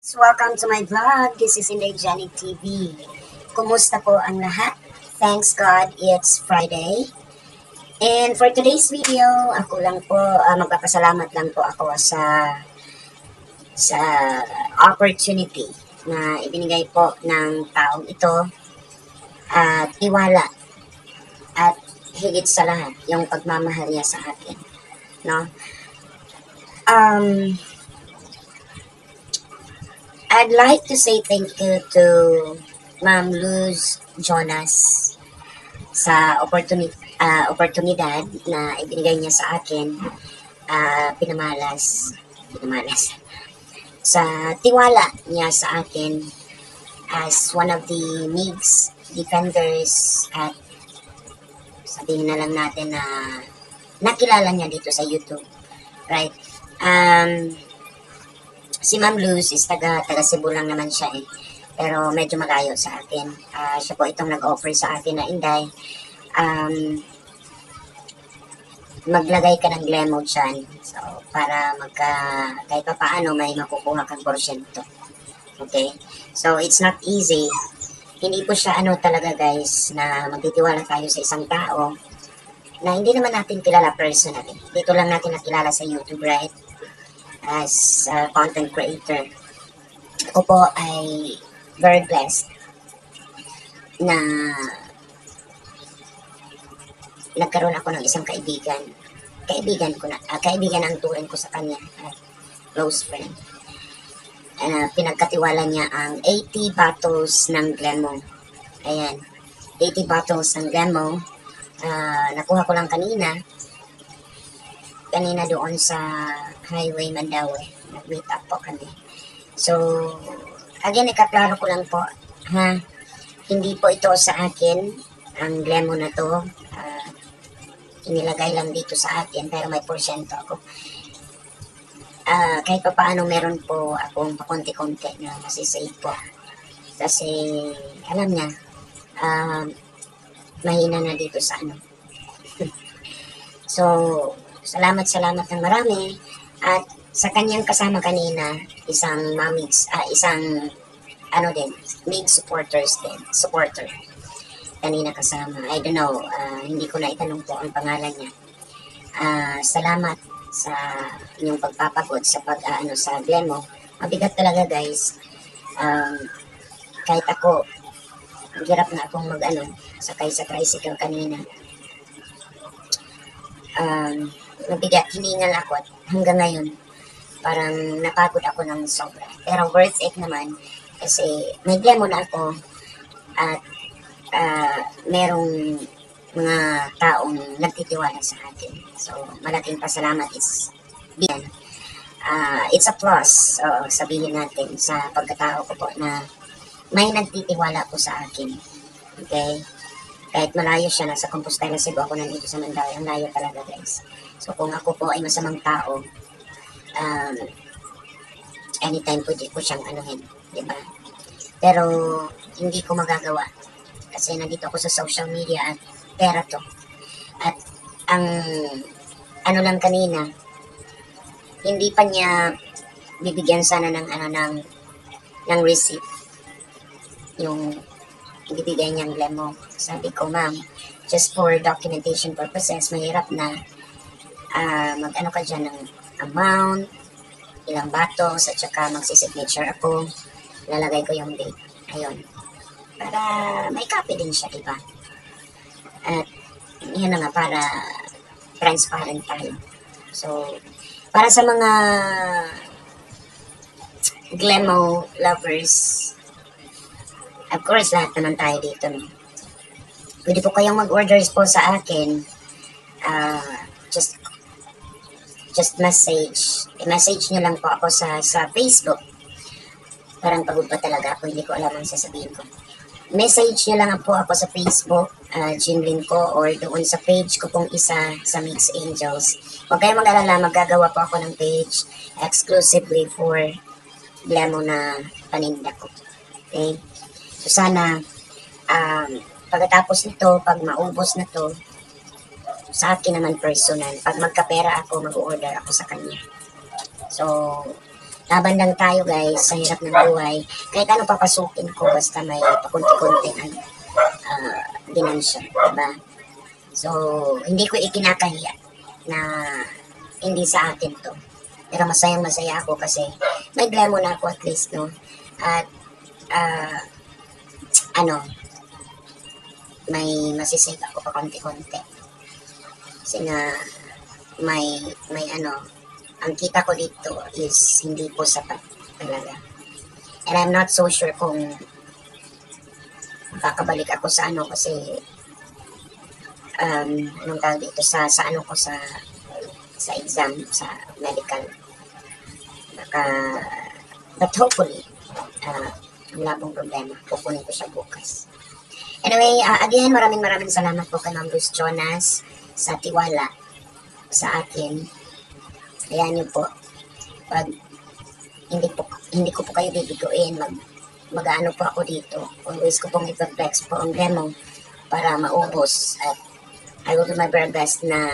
Welcome to my vlog. This is Inday Jenny TV. Kumusta po ang lahat? Thanks God, it's Friday. And for today's video, ako lang po, magpapasalamat lang po ako sa opportunity na ibinigay po ng taong ito at tiwala at higit sa lahat, yung pagmamahal niya sa akin. No? I'd like to say thank you to Ma'am Luz Jonas sa oportunidad na ibinigay niya sa akin, pinamalas sa tiwala niya sa akin as one of the MIGS defenders at sabihin na lang natin na nakilala niya dito sa YouTube, right? Si Ma'am Luz is taga Cebu lang naman siya eh. Pero medyo malayo sa akin. Siya po itong nag-offer sa akin na Inday, maglagay ka ng Glemo dyan. So, para kahit pa paano may makukuha kang porsyento. Okay? So, it's not easy. Hindi po siya talaga guys, na magtitiwala tayo sa isang tao na hindi naman natin kilala personally. Dito lang natin nakilala sa YouTube, right? As a content creator. Ako po ay very blessed na nagkaroon ako ng isang kaibigan. Kaibigan ang turing ko sa kanya at close friend. Pinagkatiwala niya ang 80 bottles ng Glemo. Ayan. 80 bottles ng Glemo. Nakuha ko lang kanina doon sa Highway Mandaue. Nag-meet up po kami. So, again, ikaklaro ko lang po, hindi po ito sa akin, ang Glemo na to. Inilagay lang dito sa akin, pero may porsyento ako. Kahit pa paano meron po akong pakonti-konti na masisave po. Kasi, alam niya, mahina na dito sa So, salamat ng marami. At sa kanyang kasama kanina, isang MIG supporter. Kanina kasama. I don't know, hindi ko na itanong po ang pangalan niya. Salamat sa inyong pagpapagod sa sa Glemo. Mabigat talaga guys. Kahit ako, hirap na akong sakay sa tricycle kanina. Mabigat, hiningal ako at hanggang ngayon parang napagod ako ng sobra. Pero worth it naman kasi may Glemo na ako at merong mga taong nagtitiwala sa akin. So, malaking pasalamat is biyan. It's a plus, sabihin natin, sa pagkatao ko po na may nagtitiwala po sa akin. Okay? Kahit malayo siya, nasa Compostela, Cebu, ako nandito sa Mandaue. Ang layo talaga guys. So kung ako po ay masamang tao, anytime pwede ko siyang diba? Pero hindi ko magagawa kasi nandito ako sa social media at pera to. At ang lang kanina, hindi pa niya bibigyan sana ng receipt yung ibibigay niyang Glemo. Sabi ko, ma'am, just for documentation purposes, mahirap na ka dyan ng amount, ilang bottles, at saka magsisignature ako. Lalagay ko yung date. Ayun. Para may copy din siya, diba? At yan na nga, para transparent tayo. So, para sa mga Glemo lovers, of course, lahat naman tayo dito, no? Pwede po kayong mag-orders po sa akin. Just message nyo lang po ako sa Facebook. Parang pagod pa talaga ako, hindi ko alam ang sasabihin ko. Message nyo lang po ako sa Facebook, Jinlin ko, or doon sa page ko pong isa sa Mix Angels. Huwag kayong mag-alala, maggagawa po ako ng page exclusively for Glemo na paninda ko. Okay? So sana, pagkatapos nito, pag maubos na to, sa akin naman personal, pag magkapera ako, mag-order ako sa kanya. So, laban lang tayo guys sa hirap ng buhay. Kahit ano papasukin ko, basta may pakunti-kunti ang ginansya, diba? So, hindi ko ikinakahiya na hindi sa akin to. Pero masayang-masaya ako kasi may gremo na ako at least, no? At, may masisave ako pa konti-konti. Kasi nga, ang kita ko dito is hindi po sapat talaga. And I'm not so sure kung kakabalik ako sa kasi anong tawag dito sa exam sa medical. But hopefully wala pong problema, kukunin ko siya bukas. Anyway, again, maraming salamat po kay Ma'am Luz Jonas sa tiwala sa akin. Ayan niyo po, pag hindi ko po kayo bibiguin, mag-ano po ako dito. Always ko pong i-flex po ang demo para maubos. At I will do my very best na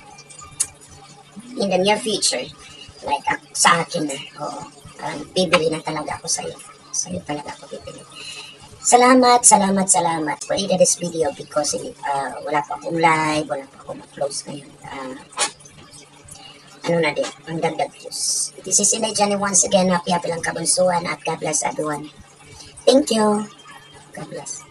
in the near future, like sa akin na, bibili na talaga ako sa'yo. Sa'yo talaga ako bibili. Salamat for this video because wala pa akong live, wala pa akong close ngayon. Ang dagdag views. This is Inday Jenny once again. Happy lang kabunsuan at God bless everyone. Thank you. God bless.